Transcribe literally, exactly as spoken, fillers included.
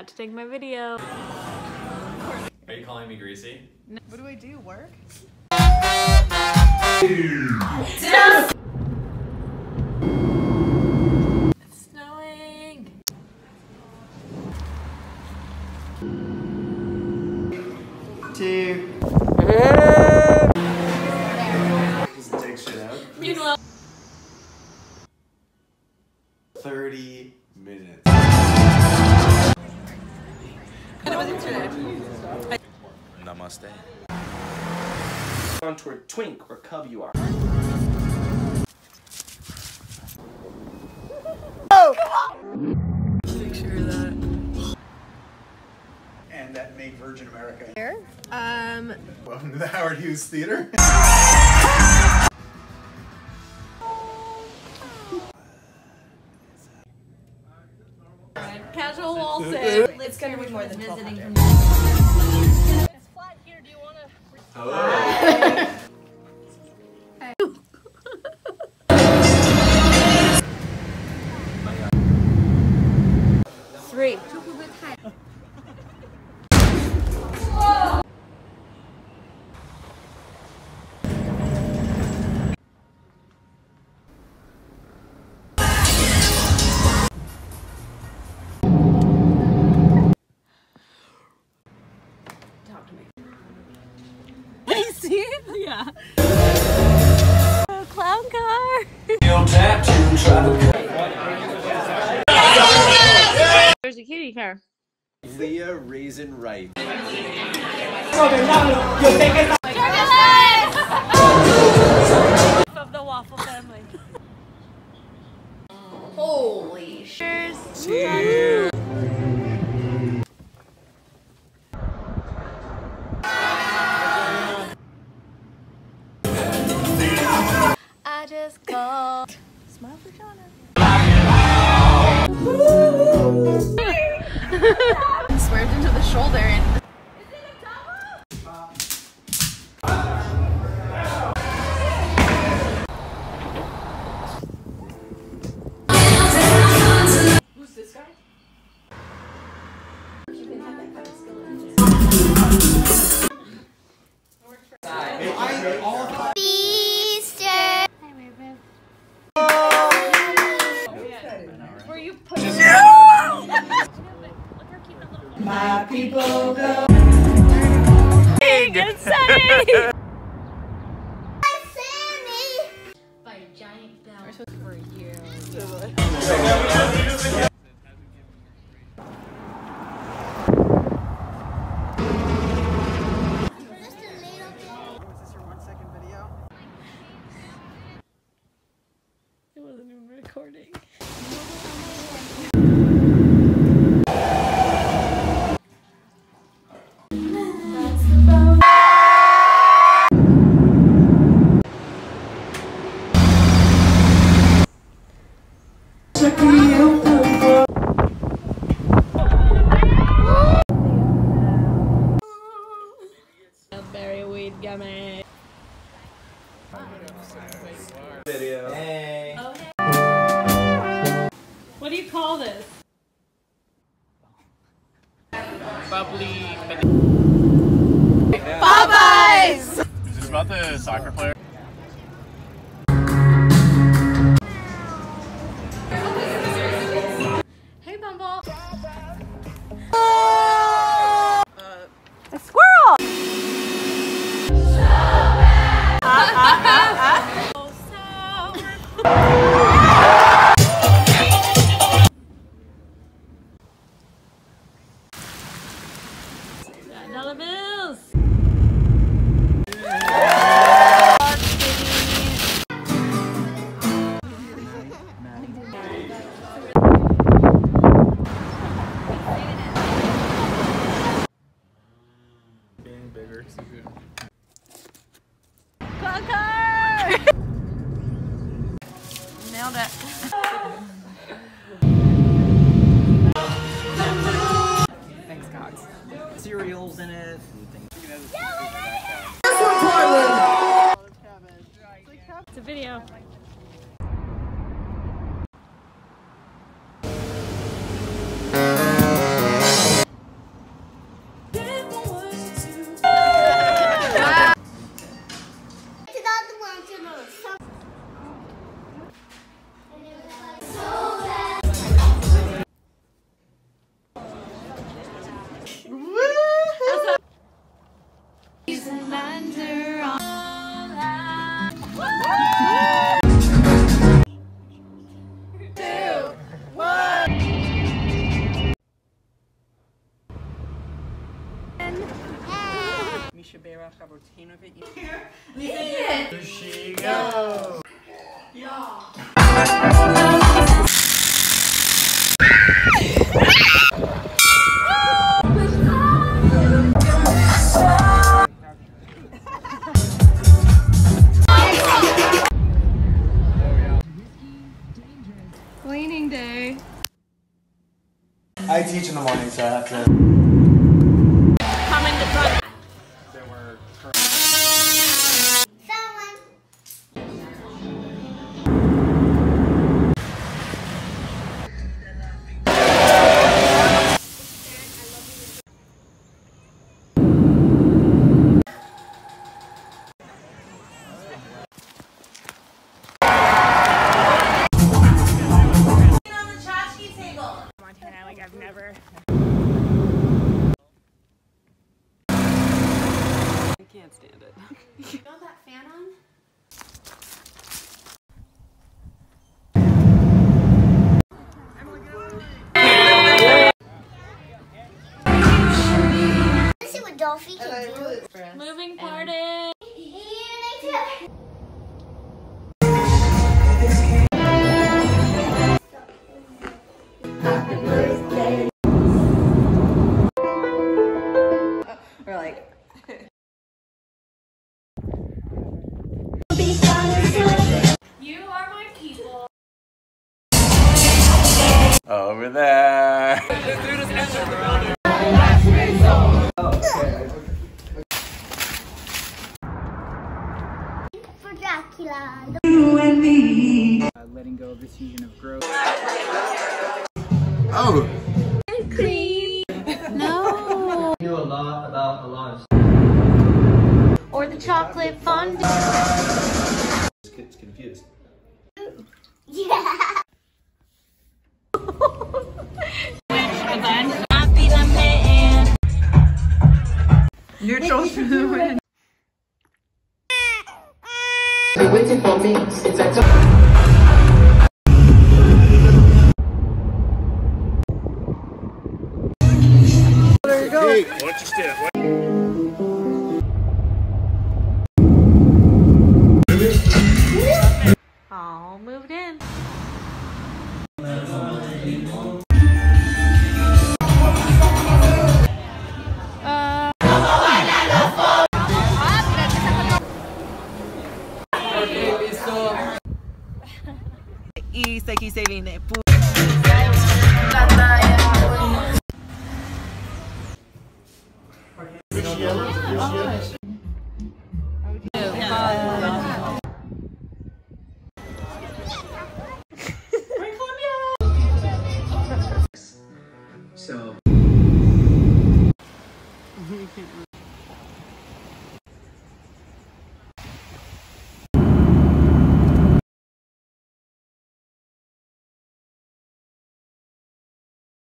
forgot to take my video. Are you calling me greasy? No. What do I do? Work? It's snowing. Two. Just take shit out. Meanwhile, thirty minutes. Namaste. On toward twink or cub you are. make sure that. And that made Virgin America. Here? Um. Welcome to the Howard Hughes Theater. Casual wall sit. It's gonna be more than visiting from It's flat here. Do you want to? Oh. Three. Talk to me. I see it? Yeah. Oh, clown car. There's a kitty car. Leah Raisin Right. Of the waffle family. Holy Cheers. Cheers. I just called. Smile for Shauna. swears into the shoulder and who's this guy? You can have that kind of skill. Were you pushing? My people go. Good Sunny. By a giant bell. For you. It wasn't even recording. Berry weed gummy. Video. Hey. What do you call this? Bubbly. Popeyes! Is this about the soccer player? Hey, Bumble. A squirrel! Dollar bills. Being bigger. Clocker! Nailed it. Thanks, Cox. Cereals in it. It's a video. Here she goes. Cleaning day. I teach in the morning, so I have to. Coming to front. I've never. I can't stand it. You know that fan on? Let's see what Dolphy can do. Moving party. We're like, You are my people. Over there. For Dracula. Uh, letting go of this fusion of growth. Oh! No. I knew a lot about a lot of Or the chocolate fondue. It's confused. Yeah. neutral for the win. Waiting for me. It's a There you go. Hey. Watch your step. All moved in. Y se aquí se viene.